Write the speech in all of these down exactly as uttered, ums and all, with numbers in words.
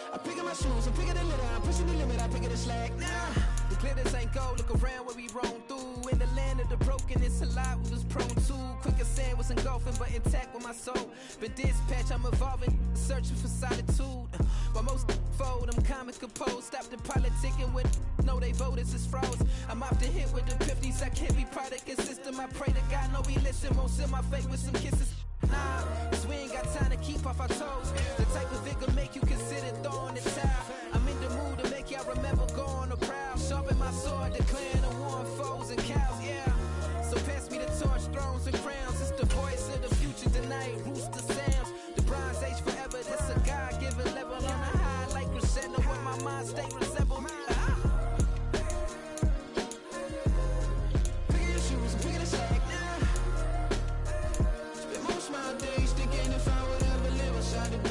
I pick up my shoes, I'm picking the litter, I'm pushing the limit, I pick up the slack. Nah, the glitters ain't gold, look around where we roam through. In the land of the broken, it's a lot we was prone to. Quicker sand was engulfing, but intact with my soul. Been dispatched, I'm evolving, searching for solitude. While most fold, I'm comic composed. Stop the politicking with no, they voters is froze. I'm off the hit with the fifties, I can't be product and system. I pray to God, no, we listen, won't send my fate with some kisses. Nah, cause we ain't got time to keep off our toes. The type of vigor make you consider throwing the towel. I'm in the mood to make y'all remember going to proud. Sharpen my sword, declaring the war on foes and cows, yeah. So pass me the torch, thrones and crowns. It's the voice of the future tonight, rooster sounds. The Bronze Age forever, this a God-given level. On a high like crescendo, where my mind state resemble. Ah. Picking your shoes and picking the slack now. Spend most of my days thinking if I would ever live inside the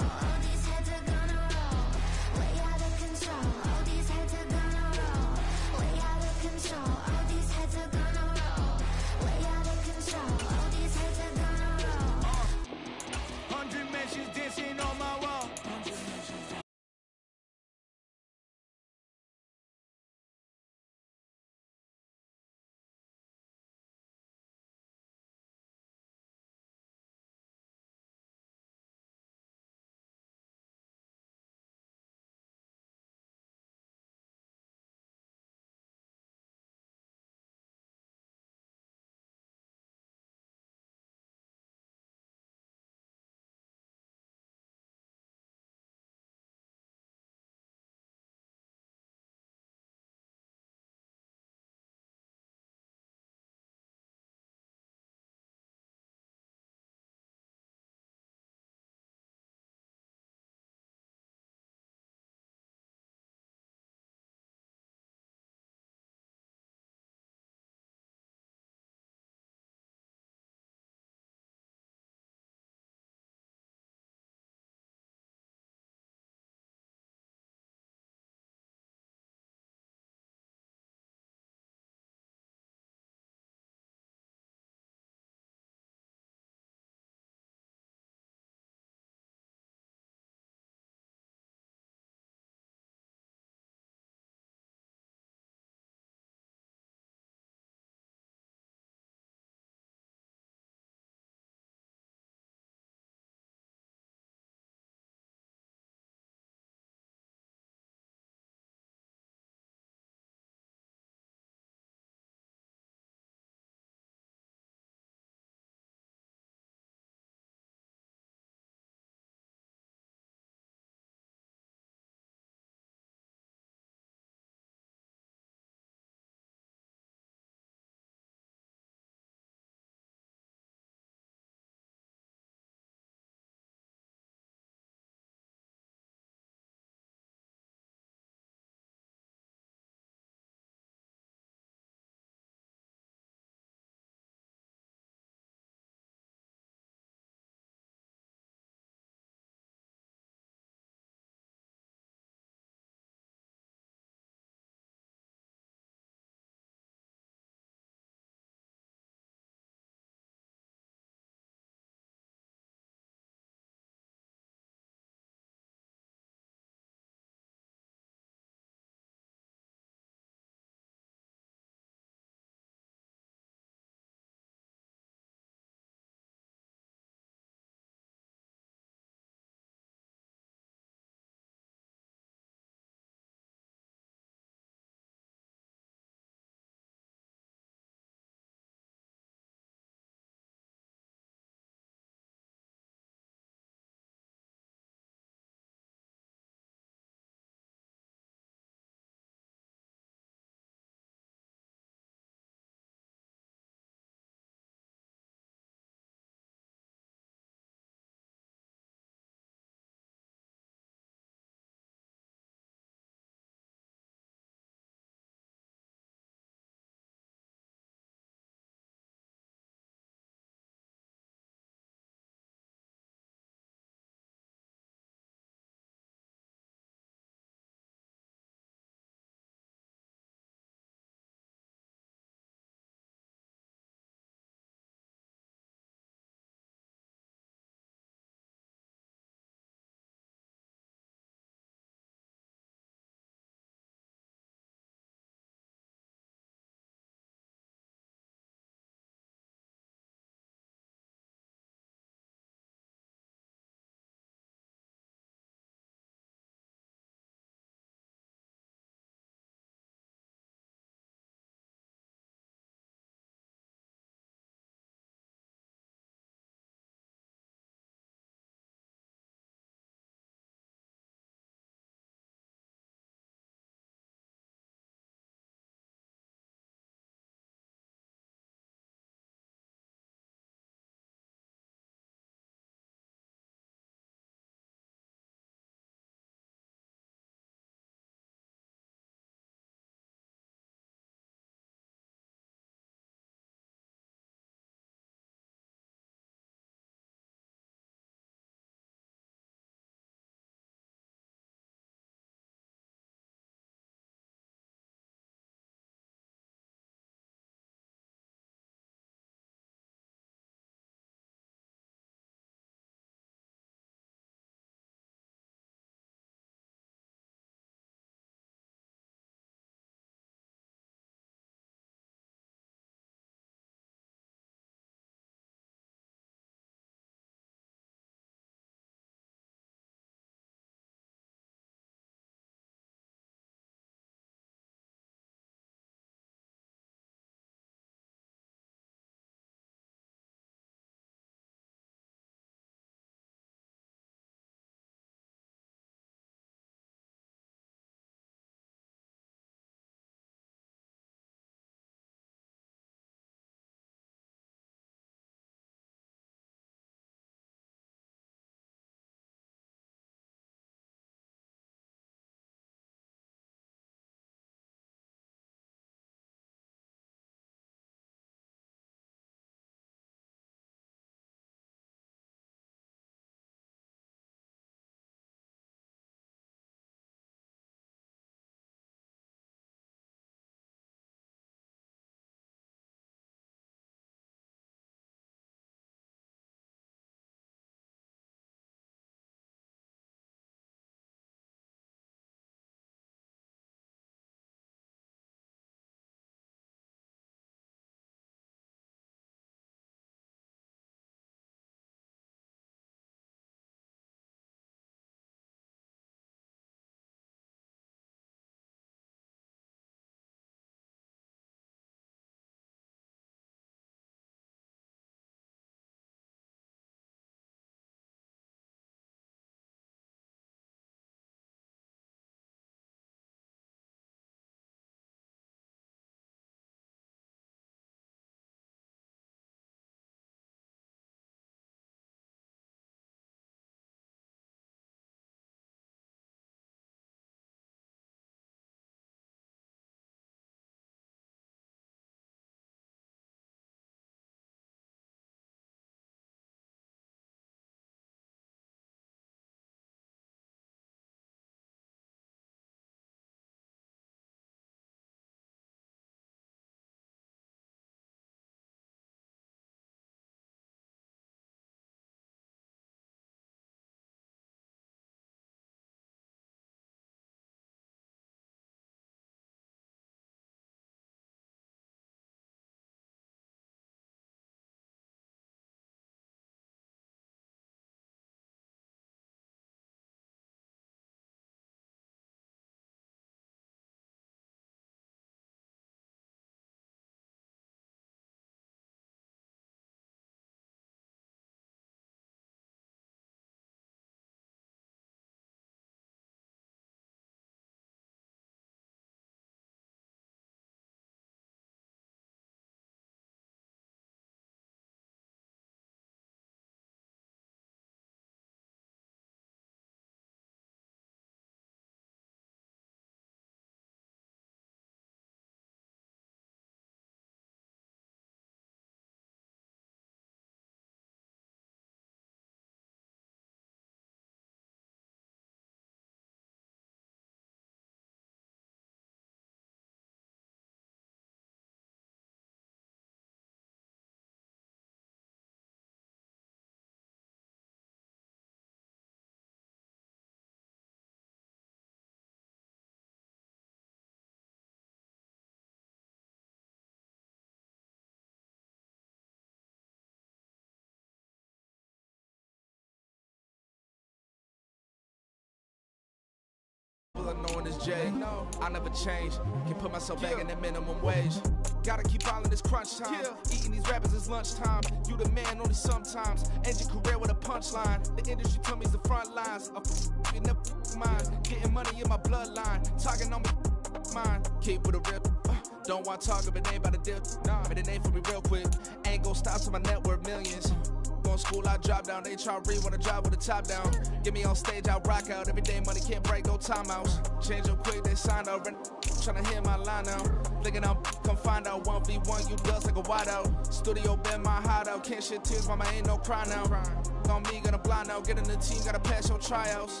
J. I never change. Can put myself back in that minimum wage. Gotta keep all in this crunch time. Eating these rappers is lunchtime. You the man only sometimes. End your career with a punchline. The industry told me it's the front lines. A f you never mind. Getting money in my bloodline. Talking on me mine. Keep with a real. Uh, don't want to talk if it ain't about the deal. Nah, but it ain't for me real quick. Ain't gon' stop till my net worth millions. Going school, I drop down. H R E wanna drive with the top down. Get me on stage, I rock out. Every day money can't break, no timeouts. Change up quick, they signed up. Tryna hear my line now. Thinking I'm come find out one v one, you dust like a wideout. Studio been my hideout. Can't shed tears, mama ain't no cry now. On me, gonna blind out. Get in the team, gotta pass your tryouts.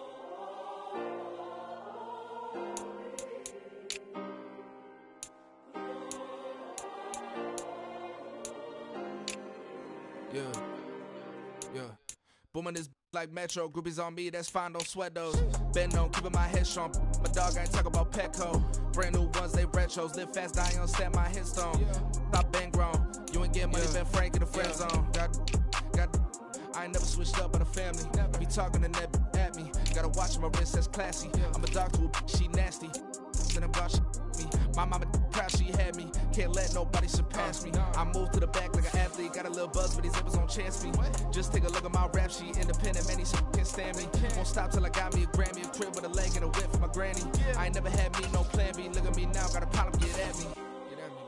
Yeah, yeah. Booming this like Metro. Groupies on me, that's fine, don't sweat those. Been on, keeping my head strong. My dog ain't talk about Petco. Brand new ones, they retros. Live fast, die on set, my headstone. Stop been grown. You ain't get money, yeah. Been Frank in the friend yeah. zone. Got, got, I ain't never switched up on the family. Never. Be talking to that at me. Gotta watch my wrist, that's classy. Yeah. I'm a dog to a she nasty. Then about she me. My mama proud she had me. Can't let nobody surpass me. I moved to the back like an athlete. Got a little buzz, but these zippers on chance me. Just take a look at my rap sheet. Independent, man, these can't stand me. Won't stop till I got me a Grammy, a crib with a leg and a whip for my granny. I ain't never had me no plan B. Look at me now, got a problem, get at me. Get at me.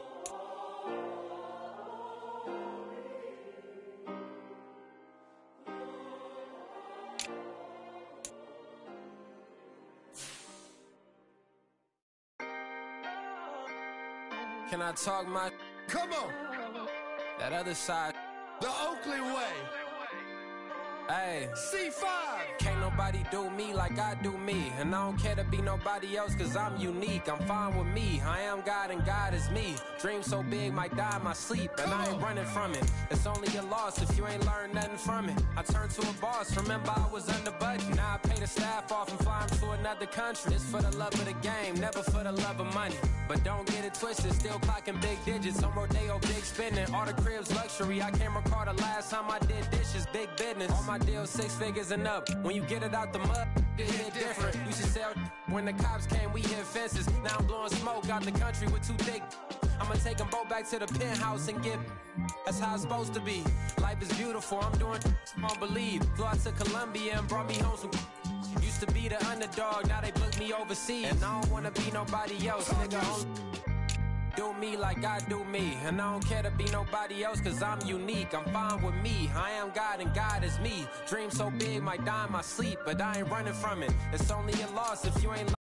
Can I talk my? Come on. That other side. The Oakland way. Hey. C five. Can't nobody do me like I do me. And I don't care to be nobody else cause I'm unique. I'm fine with me. I am God and God is me. Dream so big might die in my sleep. And I ain't running from it. It's only a loss if you ain't learned nothing from it. I turned to a boss. Remember I was under budget. Now I pay the staff off and fly them to another country. It's for the love of the game, never for the love of money. But don't get it twisted, still clocking big digits. On Rodeo, big spending. All the cribs luxury. I can't recall the last time I did dishes, big business. All my deals six figures and up. When you get it out the mud, it hit different. You should sell when the cops came, we hit fences. Now I'm blowing smoke out the country with two thick. I'ma take them both back to the penthouse and get. That's how it's supposed to be. Life is beautiful, I'm doing I don't believe. Flew out to Colombia and brought me home some. Used to be the underdog, now they book me overseas. And I don't wanna be nobody else, nigga. Do me like I do me. And I don't care to be nobody else cause I'm unique. I'm fine with me. I am God and God is me. Dream so big might die in my sleep. But I ain't running from it. It's only a loss if you ain't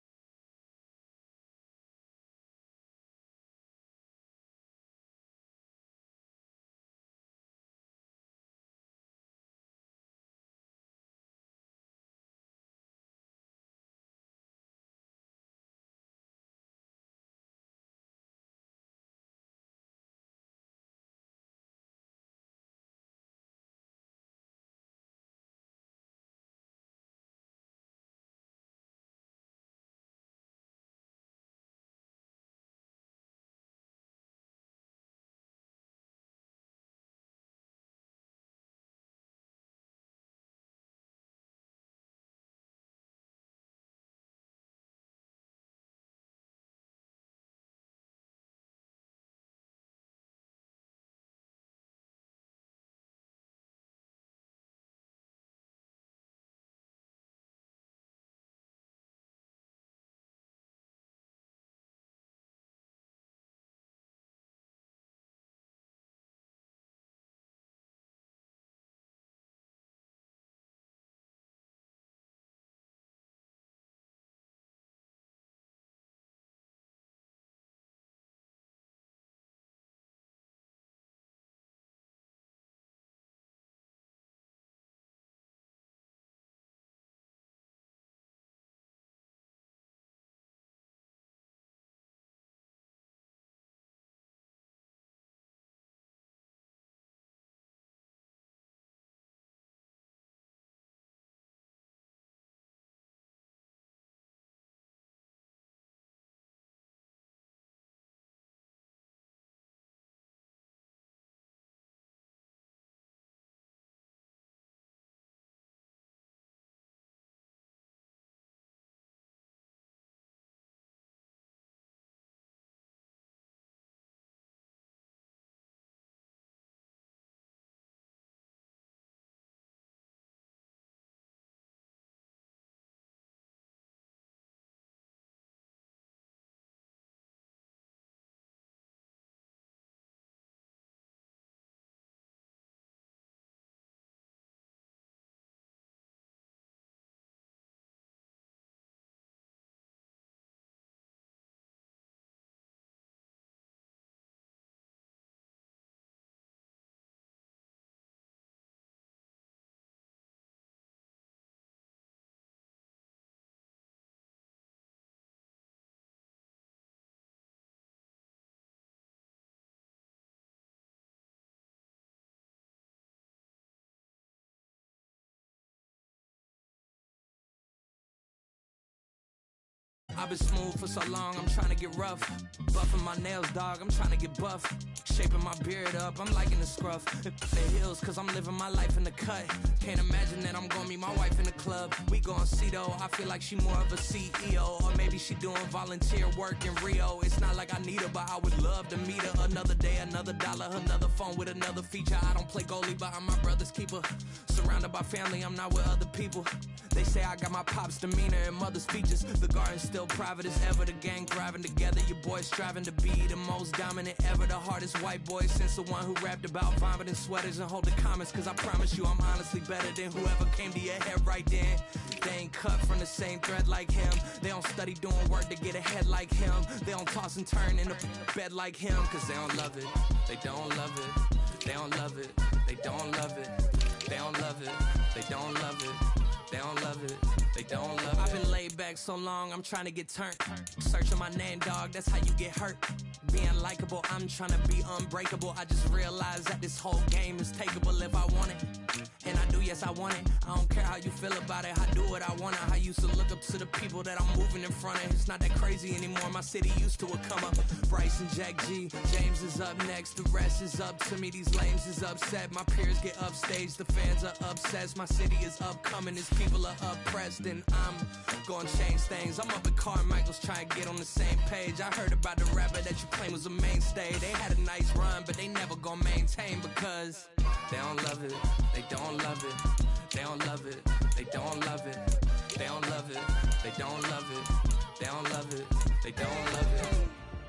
I've been smooth for so long, I'm trying to get rough. Buffing my nails, dog, I'm trying to get buff. Shaping my beard up, I'm liking the scruff. The hills, cause I'm living my life in the cut. Can't imagine that I'm gonna meet my wife in the club. We gon' see though, I feel like she more of a C E O. Or maybe she doing volunteer work in Rio. It's not like I need her, but I would love to meet her. Another day, another dollar, another phone with another feature. I don't play goalie, but I'm my brother's keeper. Surrounded by family, I'm not with other people. They say I got my pop's demeanor and mother's features. The garden's still private as ever. The gang thriving together. Your boys striving to be the most dominant ever. The hardest white boy since the one who rapped about vomiting sweaters and hold the comments. Cause I promise you I'm honestly better than whoever came to your head right then. They ain't cut from the same thread like him. They don't study doing work to get ahead like him. They don't toss and turn in the bed like him. Cause they don't love it. They don't love it. They don't love it. They don't love it. They don't love it. They don't love it. They don't love it, they don't love it. I've been laid back so long, I'm trying to get turned. Searching my name, dog, that's how you get hurt. Being likable, I'm trying to be unbreakable. I just realized that this whole game is takeable if I want it. And I do, yes, I want it. I don't care how you feel about it, I do what I want it. I used to look up to the people that I'm moving in front of. It's not that crazy anymore, my city used to a come up. Bryce and Jack G, James is up next. The rest is up to me, these lames is upset. My peers get upstage, the fans are obsessed. My city is upcoming, these people are oppressed. And I'm gonna change things. I'm up at Carmichael's trying to get on the same page. I heard about the rapper that you claim was a mainstay. They had a nice run, but they never gonna maintain because they don't love it, they don't love it, they don't love it, they don't love it, they don't love it, they don't love it, they don't love it, they don't love it.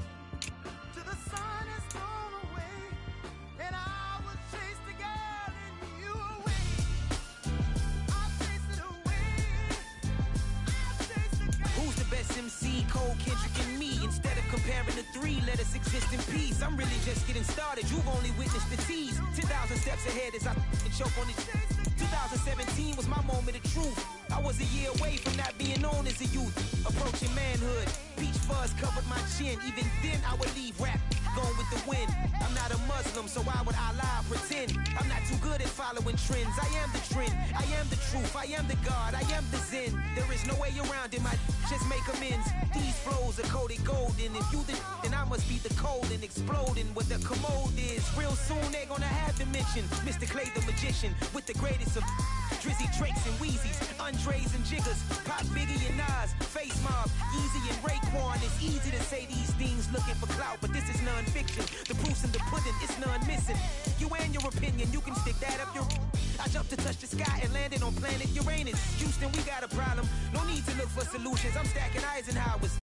Till the sun is gone away, and I will chase the girl and you away. I'll chase it away. I'll chase the girl. Who's the best M C? Cole, Kendrick, and me. Instead of comparing the three, let us exist in peace. I'm really just getting started. You've only witnessed the tease. ten thousand steps ahead as I choke on this. twenty seventeen was my moment of truth. I was a year away from not being known as a youth. Approaching manhood, peach fuzz covered my chin. Even then I would leave rap going with the wind. I'm not a Muslim, so why would I lie or pretend? I'm not too good at following trends. I am the trend, I am the truth, I am the God, I am the Zen. There is no way around it, my just make amends. These flows are coated golden. If you the then I must be the cold and exploding what the commode is. Real soon they gonna have to mention Mister Clay the magician with the greatest of Drizzy, Drakes, and Wheezies, Andres and Jiggers, Pop, Biggie, and Nas, Face Mob, Easy and Raekwon. It's easy to say these things looking for clout, but this is non-fiction. The proof's in the pudding, it's none missing. You and your opinion, you can stick that up your... I jumped to touch the sky and landed on planet Uranus. Houston, we got a problem. No need to look for solutions. I'm stacking Eisenhower's.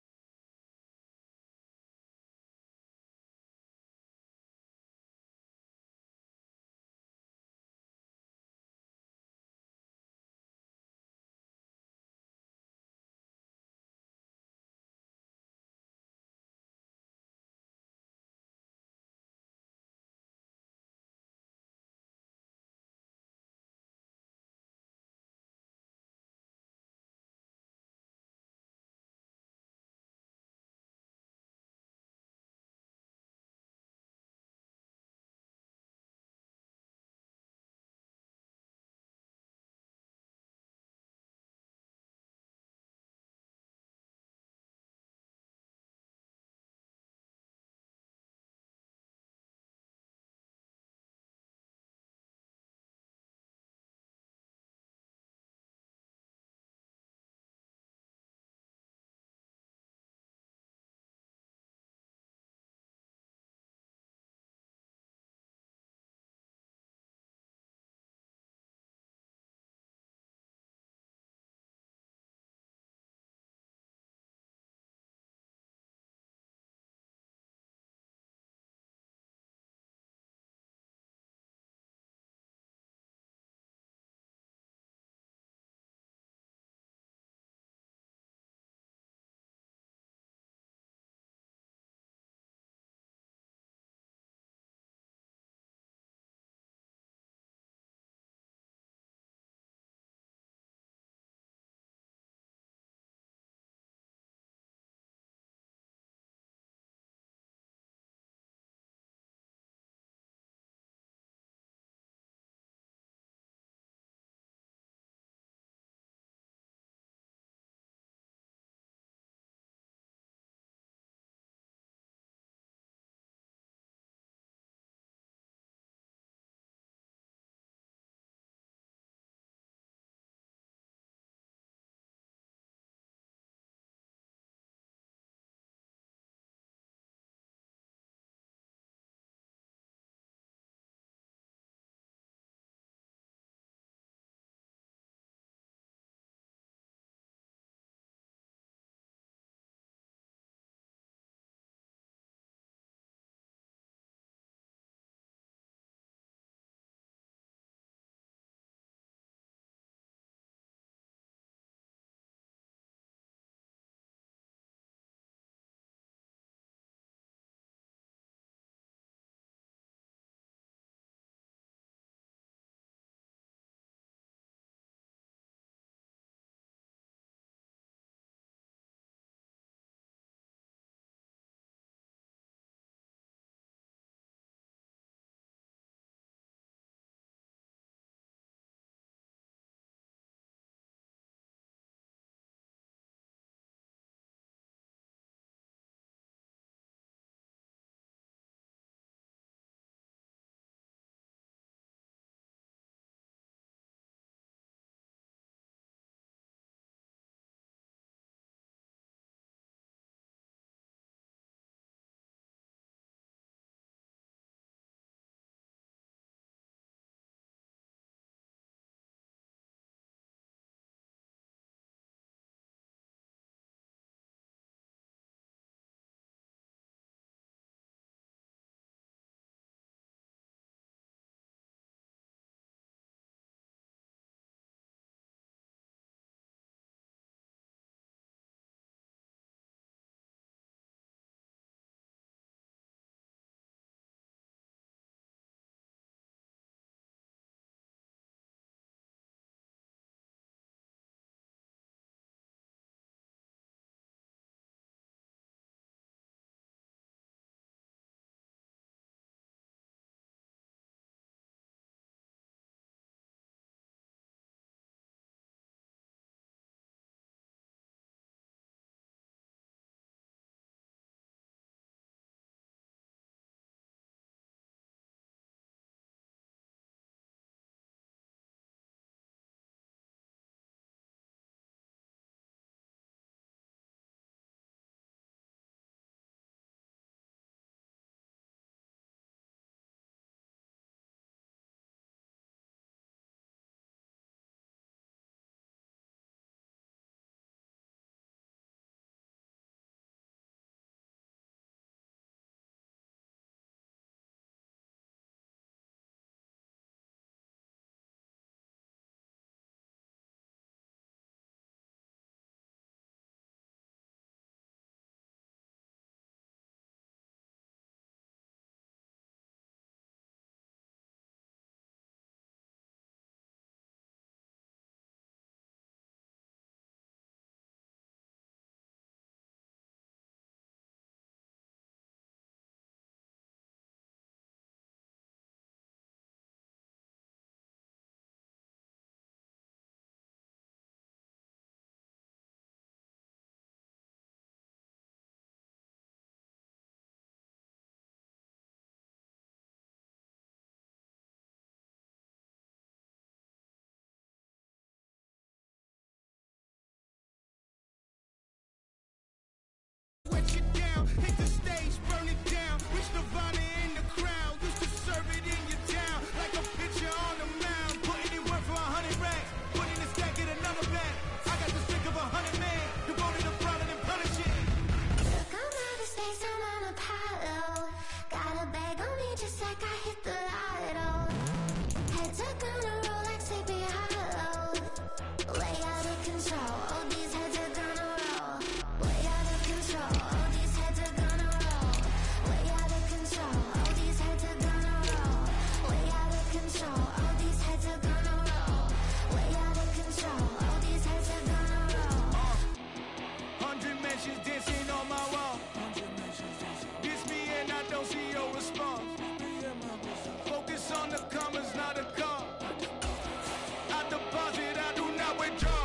town. Hit the stage, burn it down. Reach Nirvana in the crowd. Used to serve it in your town like a pitcher on the mound. Putting in work for a hundred racks. Putting the stack in another bag. I got the stick of a hundred men. Devoted to prowling and punishing. Look, I'm out of space, I'm on a pile. Got a bag on me just like I hit the lotto. Head to gonna roll like Sleepy Hollow. Way out of control, all these heads are gonna roll. Way out of control, all these heads are gonna roll. Way out of control, all these heads are gonna roll. Way out of control, all these heads are gonna roll. Way out of control, all these heads are gonna roll. Hundred mentions dancing on my wall. Diss me and I don't see your response. Focus on the commas, not a call. I deposit, I do not withdraw.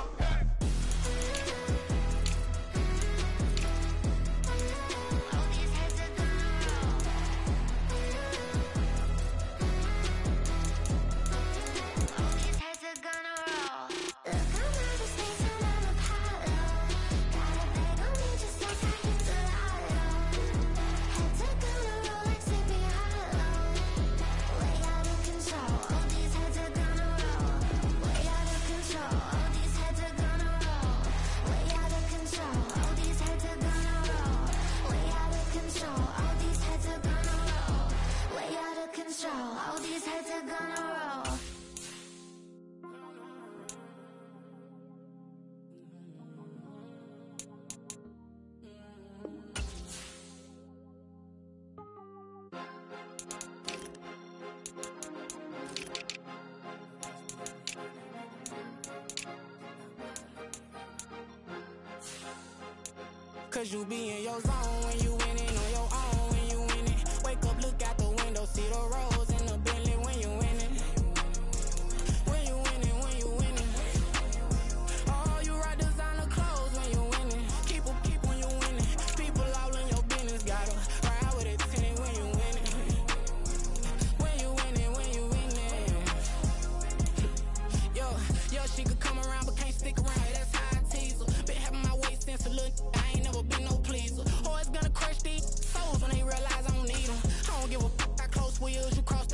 All these heads are gonna roll. All these heads are gonna roll. Look, I'm out of space, I'm on a pile. Got a bag on me just like I hit the lotto. Heads are gonna roll like Sleepy Hollow. Way out of control, all these heads are gonna roll. Way out of control, all these heads are gonna roll. Way out of control, all these heads are gonna roll. Way out of control, all these heads are gonna roll. Way out of control, all these heads are gonna roll. Cause you be in your zone when you winning on your own when you winning. Wake up, look out the window, see the rose in the Bentley when you winning. When you winning, when you winning. Oh, you rock designer clothes when you winning. Keep 'em, keep when you winning. People all in your business, gotta ride with it tenant when you winning. When you winning, when you winning. Yo, yo, she could come around but can't stick around. That's how I tease her. Been having my waist since a little. I ain't never been no pleaser. Always gonna crush these souls when they realize I don't need them. I don't give a f*** how close we is. You cross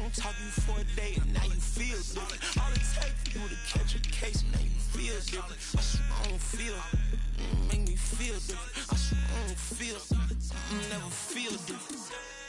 don't talk you for a day, and now you feel different. All it takes for you to catch a case, and now you feel different. I swear I don't feel, mm, make me feel different. I swear I don't feel, mm, never feel different.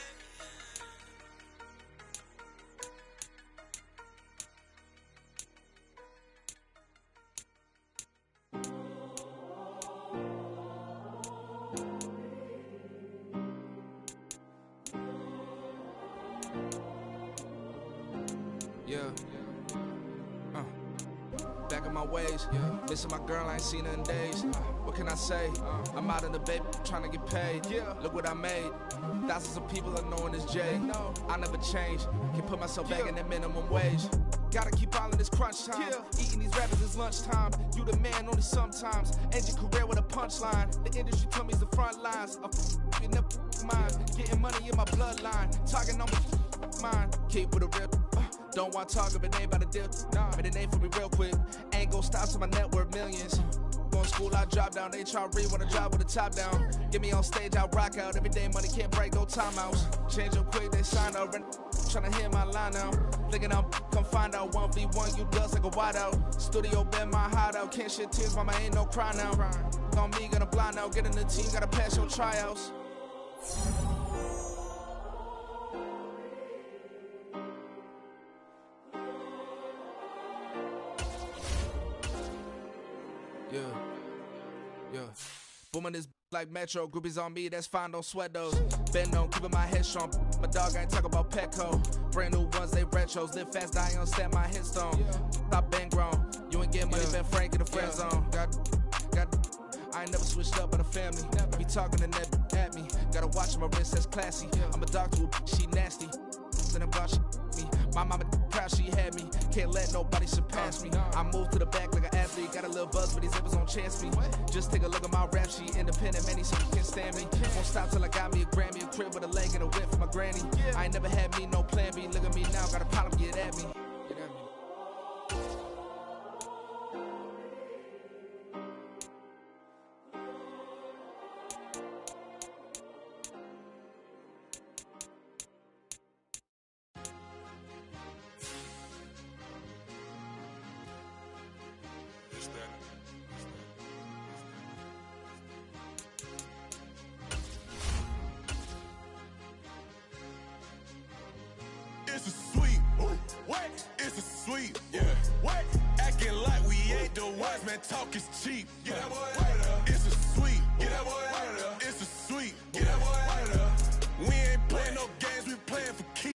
Yeah. Uh. Back in my ways. Yeah. Missing my girl, I ain't seen her in days. Uh. What can I say? Uh. I'm out in the baby, trying to get paid. Yeah. Look what I made. Thousands of people are knowing this Jay. No. I never change. Can put myself back yeah. in the minimum wage. Gotta keep all in this crunch time. Yeah. Eating these rappers is lunchtime. You the man only sometimes. End your career with a punchline. The industry told me it's the front lines. A f you never mind. Getting money in my bloodline. Talking on my mind. Keep with a rip. Uh, don't want to talk if it ain't about a dip. Nah, but it ain't for me real quick. Ain't gon' stop till my net worth millions. Going to school, I drop down. They try to read when I drop with the top down. Get me on stage, I rock out. Every day money can't break, no timeouts. Change up quick, they sign up. Tryna hear my line now. Thinking I'm come find out one v one, you dust like a wideout. Studio been my hideout. Can't shed tears, mama ain't no cry now. On me, gonna blind out. Get in the team, gotta pass your tryouts. Yeah, yeah. Booming this like Metro, groupies on me, that's fine, don't sweat those. Been on, keeping my head strong. My dog ain't talk about Petco. Brand new ones, they retros. Live fast, I ain't on stand my headstone. Stop been grown. You ain't getting money, yeah. Been Frank in the friend yeah. zone. Got, got, I ain't never switched up on the family. Never. Be talking to net at me. Gotta watch my wrist, that's classy. Yeah. I'm a dog to a she nasty. And about she me. My mama proud she had me. Can't let nobody surpass me. I moved to the back like an athlete. Got a little buzz, but these zippers don't chance me. Just take a look at my rap sheet. Independent, man, these can't stand me. Won't stop till I got me a Grammy, a crib with a leg and a whip for my granny. I ain't never had me no plan B. Look at me now, got a problem, get at me. Get at me. It's a sweet, what? It's a sweet, yeah. What? Acting like we ain't the ones, man. Talk is cheap. Get that boy out of there. It's a sweet, get that boy out of there. It's a sweet, get that boy out of there. We ain't playing no games, we playing for keeps.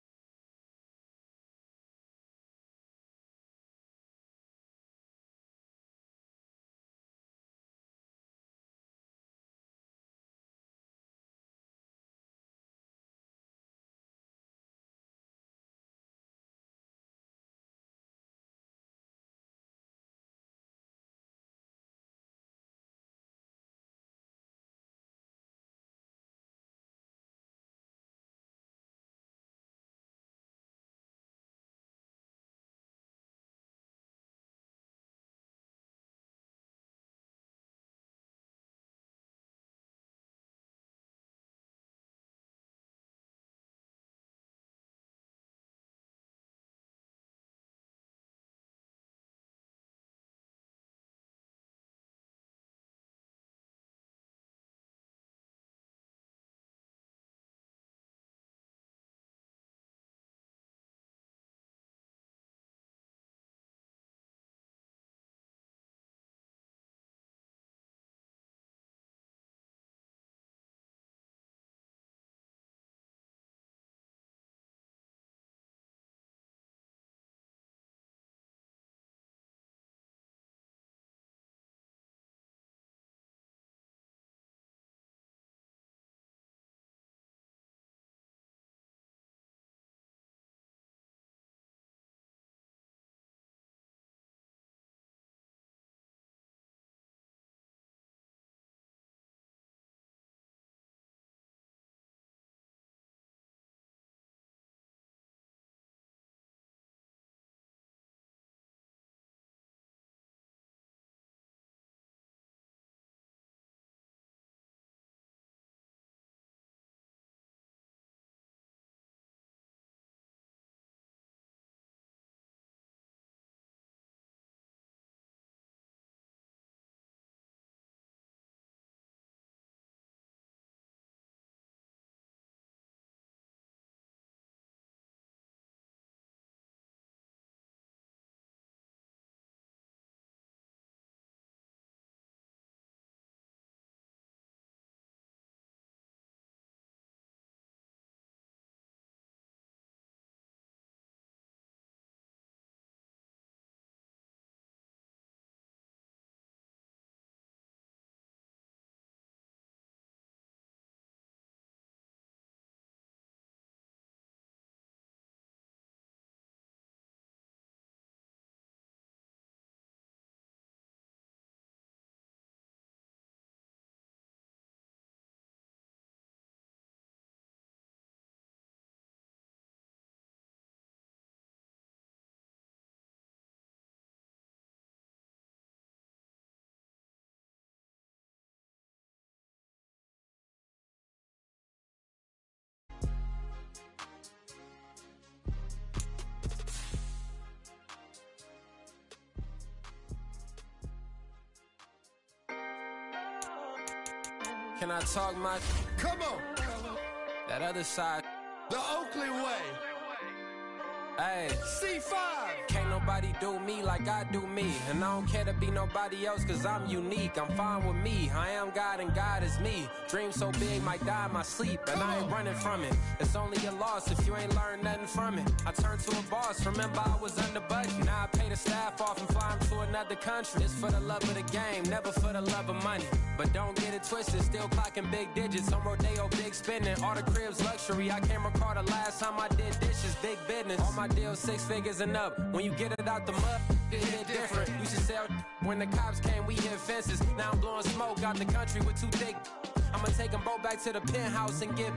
Can I talk my? Come on. That other side. The Oakley way. Hey. C five. Can't nobody do me like I do me. And I don't care to be nobody else cause I'm unique. I'm fine with me. I am God and God is me. Dream so big might die in my sleep. And I ain't running from it. It's only a loss if you ain't learned nothing from it. I turned to a boss. Remember I was under budget. Now I pay the staff off and fly them to another country. It's for the love of the game, never for the love of money. But don't get it twisted, still clocking big digits. On Rodeo, big spending. All the cribs luxury. I can't recall the last time I did dishes. Big business. All my deals six figures and up. When you get it out the mud, it hit different. You should sell when the cops came, we hit fences. Now I'm blowing smoke out the country with two thick. I'ma take them both back to the penthouse and get